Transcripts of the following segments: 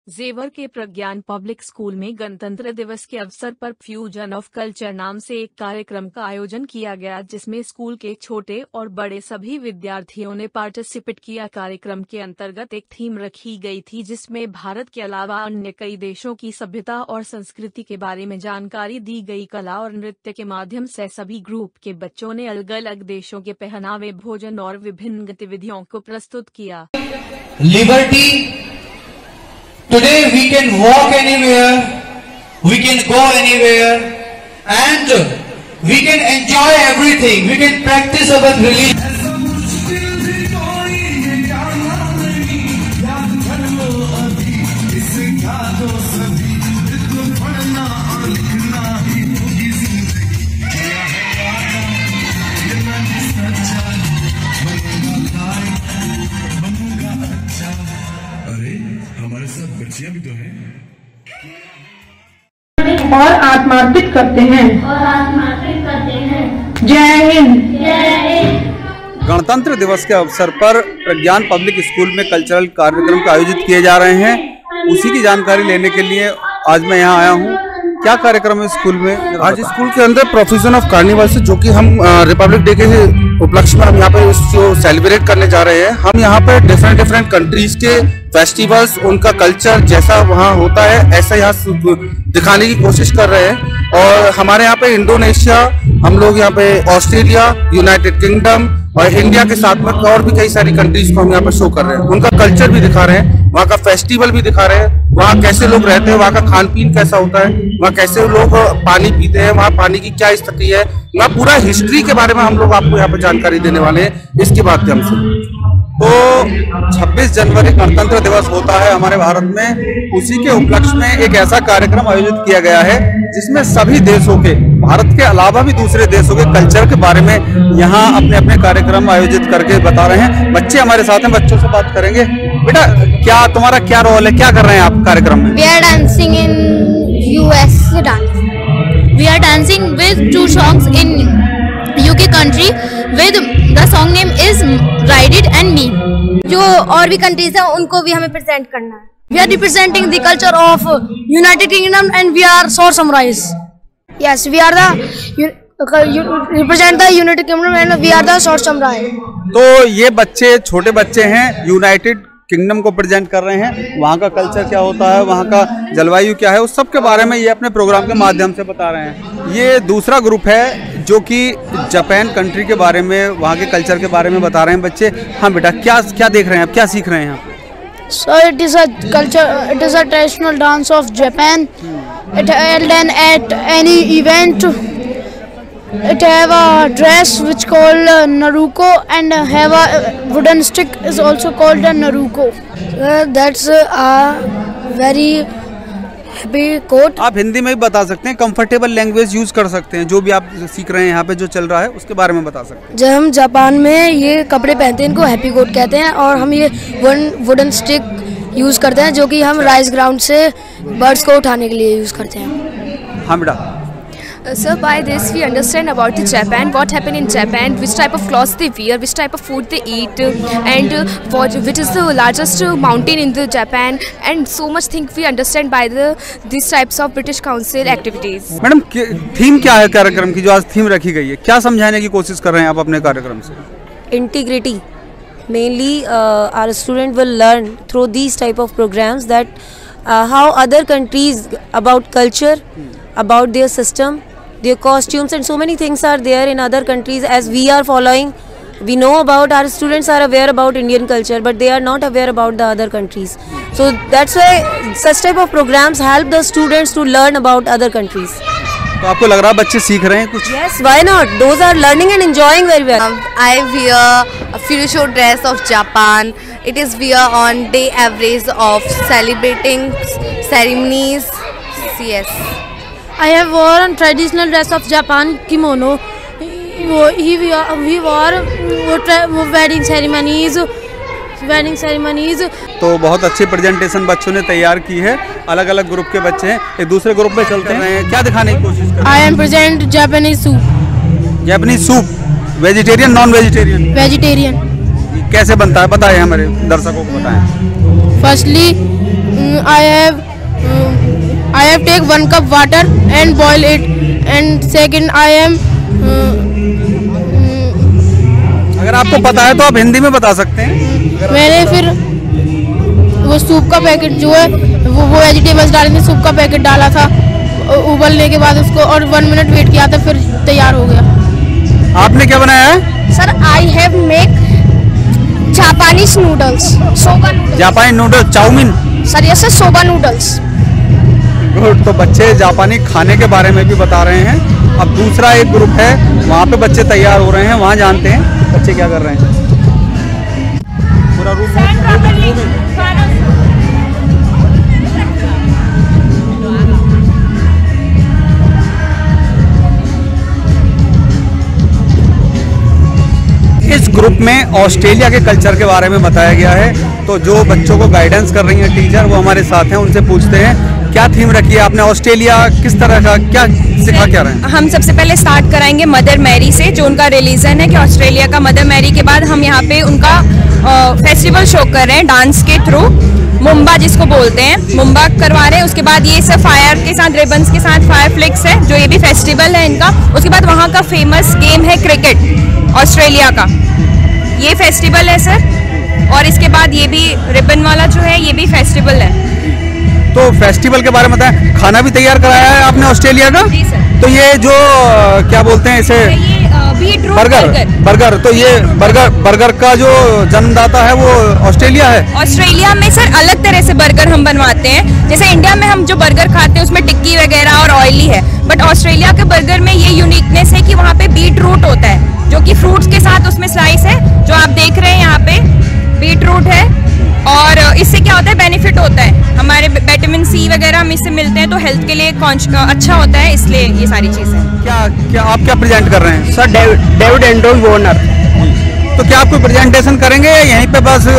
जेवर के प्रज्ञान public school में गणतंत्र दिवस के अवसर पर फ्यूजन ऑफ कल्चर नाम से एक कार्यक्रम का आयोजन किया गया, जिसमें स्कूल के छोटे और बड़े सभी विद्यार्थियों ने पार्टिसिपेट किया। कार्यक्रम के अंतर्गत एक थीम रखी गई थी, जिसमें भारत के अलावा अन्य कई देशों की सभ्यता और संस्कृति के बारे में जानकारी दी गई। कला और नृत्य के माध्यम से सभी ग्रुप के बच्चों ने अलग अलग देशों के पहनावे, भोजन और विभिन्न गतिविधियों को प्रस्तुत किया। Liberty, today we can walk anywhere, we can go anywhere, and we can enjoy everything. We can practice our religion. हमारे साथ बच्चियां भी तो हैं और आत्मार्पित करते हैं। जय हिंद। गणतंत्र दिवस के अवसर पर प्रज्ञान पब्लिक स्कूल में कल्चरल कार्यक्रम का आयोजित किए जा रहे हैं। उसी की जानकारी लेने के लिए आज मैं यहाँ आया हूँ। क्या कार्यक्रम है स्कूल में? आज स्कूल के अंदर प्रोफेशन ऑफ कार्निवल से, जो कि हम रिपब्लिक डे के उपलक्ष्य में हम यहाँ पे इसको सेलिब्रेट करने जा रहे हैं। हम यहाँ पे डिफरेंट कंट्रीज के फेस्टिवल्स, उनका कल्चर जैसा वहाँ होता है ऐसा यहाँ दिखाने की कोशिश कर रहे हैं। और हमारे यहाँ पे इंडोनेशिया, हम लोग यहाँ पे ऑस्ट्रेलिया, यूनाइटेड किंगडम और इंडिया के साथ में और भी कई सारी कंट्रीज को हम यहाँ पर शो कर रहे हैं। उनका कल्चर भी दिखा रहे हैं, वहाँ का फेस्टिवल भी दिखा रहे हैं, वहाँ कैसे लोग रहते हैं, वहाँ का खान पीन कैसा होता है, वहाँ कैसे लोग पानी पीते हैं, वहाँ पानी की क्या स्थिति है, वहाँ पूरा हिस्ट्री के बारे में हम लोग आपको यहाँ पर जानकारी देने वाले हैं इसके माध्यम से। तो 26 जनवरी गणतंत्र दिवस होता है हमारे भारत में। उसी के उपलक्ष्य में एक ऐसा कार्यक्रम आयोजित किया गया है जिसमें सभी देशों के, भारत के अलावा भी दूसरे देशों के कल्चर के बारे में यहाँ अपने अपने कार्यक्रम आयोजित करके बता रहे हैं। बच्चे हमारे साथ हैं, बच्चों से बात करेंगे। बेटा, क्या तुम्हारा क्या रोल है, क्या कर रहे हैं आप कार्यक्रम में? We are dancing in US dance. We are dancing with 2 songs in UK country with the song name is Ride It and Me. जो और भी कंट्रीज हैं उनको भी हमें प्रेजेंट करना है। We are representing the culture of United Kingdom and we are sword samurais. Yes, we are the represent the United Kingdom and we are the sword samurai. तो ये बच्चे, छोटे बच्चे हैं, यूनाइटेड किंगडम को प्रेजेंट कर रहे हैं। वहाँ का कल्चर क्या होता है, वहाँ का जलवायु क्या है, उस सब के बारे में ये अपने प्रोग्राम के माध्यम से बता रहे हैं। ये दूसरा ग्रुप है जो कि जापान कंट्री के बारे में, वहाँ के कल्चर के बारे में बता रहे हैं बच्चे। हाँ बेटा, क्या क्या देख रहे हैं आप, क्या सीख रहे हैं यहाँ पे? So it is a culture, it is a traditional dance of Japan. It held at any event. It have a dress which called Naruko and have a wooden stick is also called a Naruko. That's a very happy quote. आप हिंदी में भी बता सकते हैं, comfortable language use कर सकते हैं। जो भी आप सीख रहे हैं यहाँ पे जो चल रहा है उसके बारे में बता सकते हैं। जब हम जापान में ये कपड़े पहनते हैं इनको हैप्पी कोट कहते हैं, और हम ये वुडन स्टिक यूज करते हैं जो कि हम राइस ग्राउंड से बर्ड्स को उठाने के लिए यूज करते हैं। हाँ बेटा। So by this we understand about the Japan, what happened in Japan, which type of clothes they wear, which type of food they eat, and which is the largest mountain in the Japan, and so much things we understand by these types of British Council activities. Madam, theme क्या है कार्यक्रम की, जो आज theme रखी गई है? क्या समझाने की कोशिश कर रहे हैं आप अपने कार्यक्रम से? Integrity. Mainly our student will learn through these type of programs that how other countries about culture, about their system, their costumes and so many things are there in other countries as we are following. We know about, our students are aware about Indian culture, but they are not aware about the other countries. So that's why such type of programs help the students to learn about other countries. तो आपको लग रहा है बच्चे सीख रहे हैं कुछ? Yes, why not? Those are learning and enjoying very well. I wear a fusion dress of Japan. It is wear on day average of celebrating ceremonies. Yes. I have worn traditional dress of Japan, kimono. We wore wedding ceremonies. तो बहुत अच्छी presentation बच्चों ने तैयार की है। अलग अलग ग्रुप के बच्चे हैं, एक दूसरे ग्रुप में चलते हैं। क्या दिखाने की कोशिश कर रहे हैं? I am present Japanese soup. Japanese soup, vegetarian non vegetarian? Vegetarian. कैसे बनता है बताएं, हमारे दर्शकों को बताएं। Firstly I have take 1 cup water and boil it, and second I am अगर आपको पता है तो आप हिंदी में बता सकते हैं। मैंने फिर वो सूप का पैकेट जो है वो वेजिटेबल्स डाले थे, सूप का पैकेट डाला था, उबलने के बाद उसको और 1 मिनट वेट किया था, फिर तैयार हो गया। आपने क्या बनाया है? Sir, I have make Japanese noodles. Soba noodles. जापानी noodles, chow mein. Sir, yes sir, soba noodles. Good. तो बच्चे जापानी खाने के बारे में भी बता रहे हैं। अब दूसरा एक ग्रुप है, वहाँ पे बच्चे तैयार हो रहे हैं, वहाँ जानते हैं बच्चे क्या कर रहे हैं। पूरा रूम इस ग्रुप में ऑस्ट्रेलिया के कल्चर के बारे में बताया गया है। तो जो बच्चों को गाइडेंस कर रही हैं टीचर, वो हमारे साथ हैं, उनसे पूछते हैं क्या थीम रखी है आपने, ऑस्ट्रेलिया किस तरह का, क्या सिखा क्या रहे हैं? हम सबसे पहले स्टार्ट कराएंगे मदर मैरी से, जो उनका रिलीजन है कि ऑस्ट्रेलिया का मदर मैरी के बाद हम यहाँ पे उनका फेस्टिवल शो कर रहे हैं डांस के थ्रू, मुम्बा जिसको बोलते हैं, मुम्बा करवा रहे हैं। उसके बाद ये सब फायर के साथ, रिबन्स के साथ फायर फ्लिक्स है, जो ये भी फेस्टिवल है इनका। उसके बाद वहाँ का फेमस गेम है क्रिकेट, ऑस्ट्रेलिया का, ये फेस्टिवल है सर। और इसके बाद ये भी रिबन वाला जो है, ये भी फेस्टिवल है। तो फेस्टिवल के बारे में बताएं। खाना भी तैयार कराया है आपने ऑस्ट्रेलिया का? जी सर। तो ये जो क्या बोलते हैं इसे, बर्गर, तो ये बर्गर का जो जन्मदाता है वो ऑस्ट्रेलिया है? ऑस्ट्रेलिया में सर अलग तरह से बर्गर हम बनवाते हैं। जैसे इंडिया में हम जो बर्गर खाते हैं उसमें टिक्की वगैरह और ऑयली है, बट ऑस्ट्रेलिया के बर्गर में ये यूनिकनेस है कि वहाँ पे बीट रूट होता है, जो कि फ्रूट्स के साथ उसमें स्लाइस है, जो आप देख रहे हैं यहाँ पे बीट रूट है। और इससे क्या होता है, बेनिफिट होता है, हमारे विटामिन सी वगैरह हम इससे मिलते हैं, तो हेल्थ के लिए अच्छा होता है, इसलिए ये सारी चीज़ें। क्या आप क्या प्रेजेंट कर रहे हैं? Sir David Andrew Warner. तो क्या आप कोई प्रेजेंटेशन करेंगे या यहीं पे बस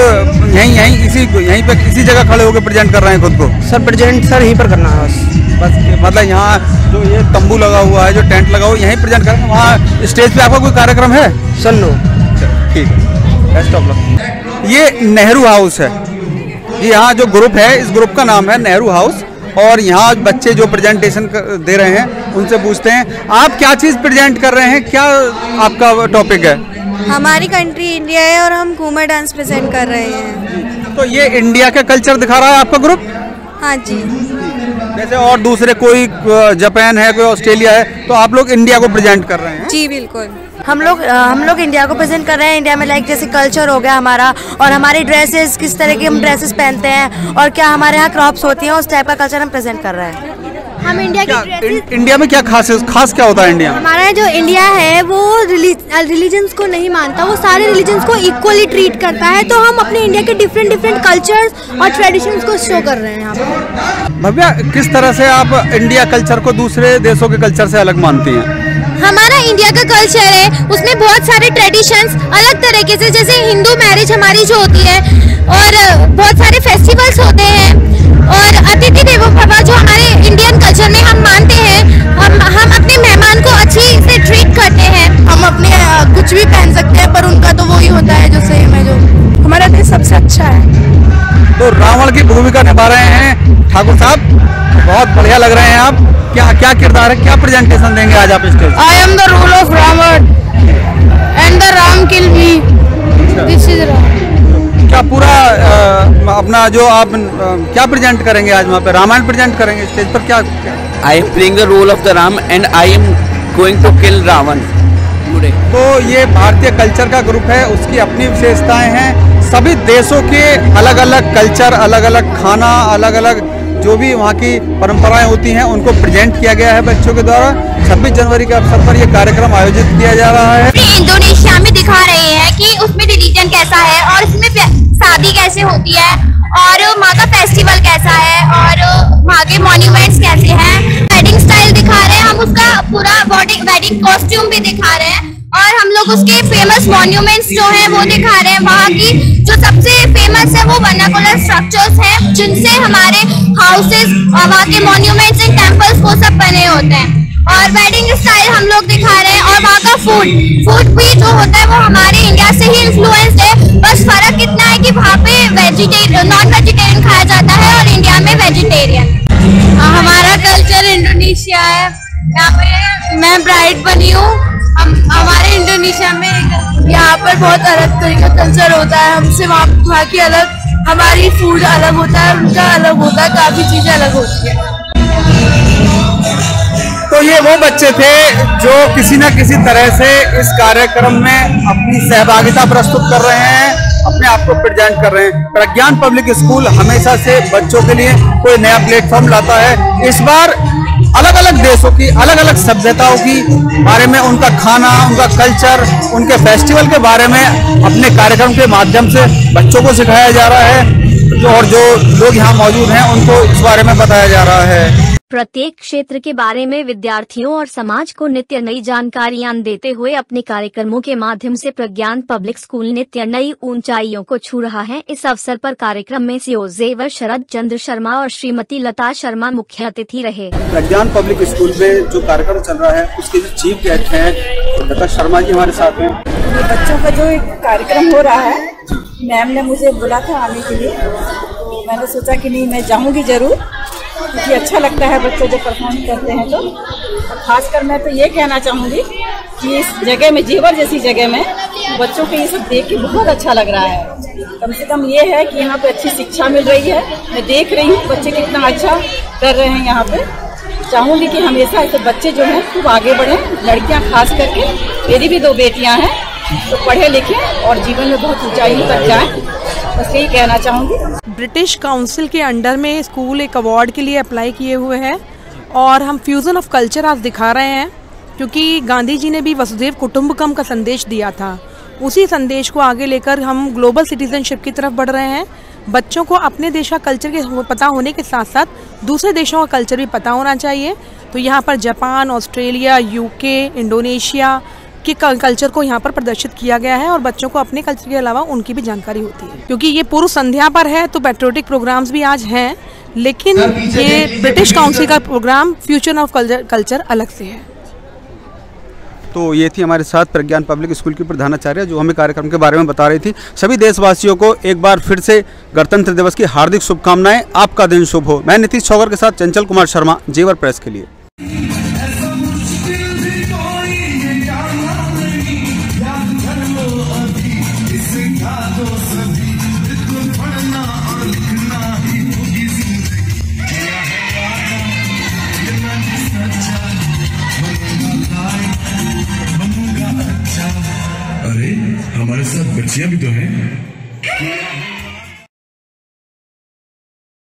यहीं पे इसी जगह खड़े होकर प्रेजेंट कर रहे हैं खुद को? सर प्रेजेंट सर यहीं पर करना है बस मतलब यहाँ जो ये तंबू लगा हुआ है, जो टेंट लगा हुआ है, यहीं प्रेजेंट कर रहे हैं। वहाँ स्टेज पे आपका कोई कार्यक्रम है? Sir no. ठीक है, बेस्ट ऑफ लक। ये नेहरू हाउस है जी, यहाँ जो ग्रुप है इस ग्रुप का नाम है नेहरू हाउस। और यहाँ बच्चे जो प्रेजेंटेशन दे रहे हैं उनसे पूछते हैं आप क्या चीज़ प्रेजेंट कर रहे हैं, क्या आपका टॉपिक है? हमारी कंट्री इंडिया है और हम घूमर डांस प्रेजेंट कर रहे हैं। तो ये इंडिया का कल्चर दिखा रहा है आपका ग्रुप? हाँ जी। जैसे और दूसरे कोई जापान है, कोई ऑस्ट्रेलिया है, तो आप लोग इंडिया को प्रेजेंट कर रहे हैं? जी बिल्कुल, हम लोग इंडिया को प्रेजेंट कर रहे हैं। इंडिया में लाइक जैसे कल्चर हो गया हमारा, और हमारी ड्रेसेस, किस तरह की हम ड्रेसेस पहनते हैं और क्या हमारे यहाँ क्रॉप्स होती हैं, उस टाइप का कल्चर हम प्रेजेंट कर रहे हैं। हम इंडिया की इंडिया में क्या खास क्या होता है? इंडिया हमारा जो इंडिया है वो रिलीजन्स को नहीं मानता, वो सारे रिलीजन्स को इक्वली ट्रीट करता है। तो हम अपने इंडिया के डिफरेंट कल्चर्स और ट्रेडिशंस को शो कर रहे हैं यहाँ पर। भव्या, किस तरह से आप इंडिया कल्चर को दूसरे देशों के कल्चर से अलग मानती हैं? हमारा इंडिया का कल्चर है, उसमें बहुत सारे ट्रेडिशंस अलग तरीके से, जैसे हिंदू मैरिज हमारी जो होती है, और बहुत सारे फेस्टिवल्स होते हैं, और अतिथि देवो भव जो हमारे इंडियन कल्चर में हम मानते हैं। हम अपने मेहमान को अच्छी से ट्रीट करते हैं। हम अपने कुछ भी पहन सकते हैं, पर उनका तो वही होता है जो सेम है, जो हमारा देश सबसे अच्छा है। तो रावण की भूमिका निभा रहे हैं ठाकुर साहब, बहुत बढ़िया लग रहे हैं आप। क्या किरदार है, क्या प्रेजेंटेशन देंगे आज आप stage? I am the rule of Ravan and the Ram kill me. This is क्या पूरा अपना जो आप क्या प्रेजेंट करेंगे आज वहाँ पे? रामायण प्रेजेंट करेंगे स्टेज पर? क्या I am playing the role of the Ram and I am going to kill Ravan today. तो ये भारतीय कल्चर का ग्रुप है, उसकी अपनी विशेषताएं हैं। सभी देशों के अलग अलग कल्चर, अलग अलग खाना, अलग अलग जो भी वहाँ की परंपराएं होती हैं उनको प्रेजेंट किया गया है बच्चों के द्वारा। 26 जनवरी के अवसर पर यह कार्यक्रम आयोजित किया जा रहा है। इंडोनेशिया में दिखा रहे हैं कि उसमें रिलीजन कैसा है और इसमें शादी कैसे होती है और वहाँ का फेस्टिवल कैसा है और वहाँ के मॉन्यूमेंट्स कैसे हैं। वेडिंग स्टाइल दिखा रहे हैं, हम उसका पूरा वेडिंग कॉस्ट्यूम भी दिखा रहे हैं, और हम लोग उसके फेमस मॉन्यूमेंट्स जो हैं वो दिखा रहे हैं। वहाँ की जो सबसे फेमस है वो वर्नाकुलर स्ट्रक्चर्स हैं, जिनसे हमारे हाउसेस और वहाँ के मॉन्यूमेंट्स एंड टेम्पल्स वो सब बने होते हैं। और वेडिंग स्टाइल हम लोग दिखा रहे हैं, और वहाँ का फूड भी जो होता है वो हमारे इंडिया से ही इन्फ्लुएंस्ड है। बस फर्क इतना है कि वहाँ पे नॉन वेजिटेरियन खाया जाता है और इंडिया में वेजिटेरियन। हमारा कल्चर इंडोनेशिया है, यहाँ पे मैं ब्राइड बनी हूँ। हमारे इंडोनेशिया में यहाँ पर बहुत अलग तरीके का कल्चर होता है हमसे, वहाँ की अलग, हमारी फूड अलग होता है, उनका अलग होता है, काफी चीजें अलग होती है। तो ये वो बच्चे थे जो किसी न किसी तरह से इस कार्यक्रम में अपनी सहभागिता प्रस्तुत कर रहे हैं, अपने आप को प्रेजेंट कर रहे हैं। प्रज्ञान पब्लिक स्कूल हमेशा से बच्चों के लिए कोई नया प्लेटफॉर्म लाता है। इस बार अलग अलग देशों की, अलग अलग सभ्यताओं की बारे में, उनका खाना, उनका कल्चर, उनके फेस्टिवल के बारे में अपने कार्यक्रम के माध्यम से बच्चों को सिखाया जा रहा है और जो लोग यहाँ मौजूद हैं उनको इस बारे में बताया जा रहा है। प्रत्येक क्षेत्र के बारे में विद्यार्थियों और समाज को नित्य नई जानकारियां देते हुए अपने कार्यक्रमों के माध्यम से प्रज्ञान पब्लिक स्कूल नित्य नई ऊंचाइयों को छू रहा है। इस अवसर पर कार्यक्रम में सीओ जेवर शरद चंद्र शर्मा और श्रीमती लता शर्मा मुख्य अतिथि रहे। प्रज्ञान पब्लिक स्कूल में जो कार्यक्रम चल रहा है उसके जो चीफ गेस्ट हैं लता शर्मा जी हमारे साथ हैं। बच्चों का जो एक कार्यक्रम हो रहा है, मैम ने मुझे बुला था आने के लिए, तो मैंने सोचा कि नहीं मैं जाऊँगी जरूर, क्योंकि अच्छा लगता है बच्चे जब परफॉर्म करते हैं। तो खासकर मैं तो ये कहना चाहूँगी कि इस जगह में, जेवर जैसी जगह में, बच्चों को ये सब देख के बहुत अच्छा लग रहा है। कम से कम ये है कि यहाँ पे अच्छी शिक्षा मिल रही है। मैं देख रही हूँ बच्चे कितना अच्छा कर रहे हैं यहाँ पे। चाहूँगी कि हमेशा ऐसे बच्चे जो हैं खूब आगे बढ़ें, लड़कियाँ खास करके, मेरी भी 2 बेटियाँ हैं, तो पढ़े लिखे और जीवन में बहुत ऊंचाइयों तक जाएं, बस यही कहना चाहूँगी। ब्रिटिश काउंसिल के अंडर में स्कूल एक अवार्ड के लिए अप्लाई किए हुए हैं और हम फ्यूजन ऑफ कल्चर आज दिखा रहे हैं, क्योंकि गांधी जी ने भी वसुधैव कुटुंबकम का संदेश दिया था। उसी संदेश को आगे लेकर हम ग्लोबल सिटीजनशिप की तरफ बढ़ रहे हैं। बच्चों को अपने देश का कल्चर के पता होने के साथ साथ दूसरे देशों का कल्चर भी पता होना चाहिए। तो यहाँ पर जापान, ऑस्ट्रेलिया, यूके, इंडोनेशिया के कल्चर को यहाँ पर प्रदर्शित किया गया है और बच्चों को अपने कल्चर के अलावा उनकी भी जानकारी होती है। क्योंकि ये पूर्व संध्या पर है तो पैट्रियोटिक प्रोग्राम्स भी आज हैं, लेकिन ये ब्रिटिश काउंसिल का प्रोग्राम फ्यूचर ऑफ कल्चर अलग से है। तो ये थी हमारे साथ प्रज्ञान पब्लिक स्कूल की प्रधानाचार्य जो हमें कार्यक्रम के बारे में बता रही थी। सभी देशवासियों को एक बार फिर से गणतंत्र दिवस की हार्दिक शुभकामनाएं। आपका दिन शुभ हो। मैं नीतीश छौगर के साथ चंचल कुमार शर्मा, जेवर प्रेस के लिए। अरे हमारे साथ बच्चियां भी तो हैं।